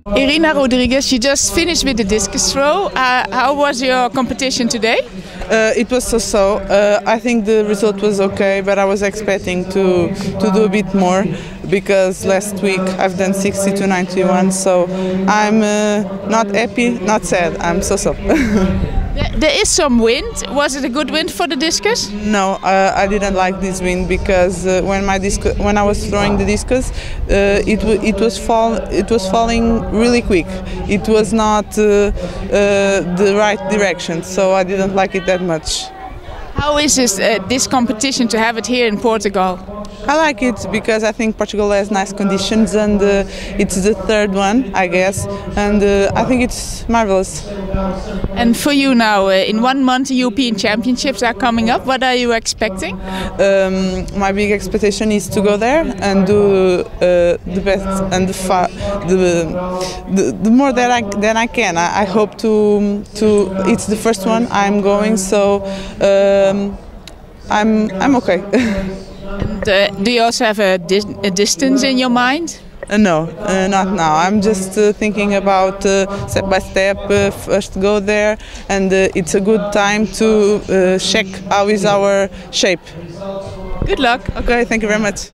Irina Rodriguez, you just finished with the discus throw. How was your competition today? It was so-so. I think the result was okay, but I was expecting to do a bit more because last week I've done 60 to 91, so I'm not happy, not sad. I'm so-so. There is some wind. Was it a good wind for the discus? No, I didn't like this wind because when I was throwing the discus, it was falling really quick. It was not the right direction, so I didn't like it that much. How is this competition to have it here in Portugal? I like it because I think Portugal has nice conditions and it's the third one, I guess, and I think it's marvelous. And for you now, in 1 month European Championships are coming up. What are you expecting? My big expectation is to go there and do the best and the more that I can. I hope to. It's the first one I'm going, so I'm okay. And do you also have a distance in your mind? No, not now. I'm just thinking about step by step, first go there, and it's a good time to check how is our shape. Good luck. Okay, thank you very much.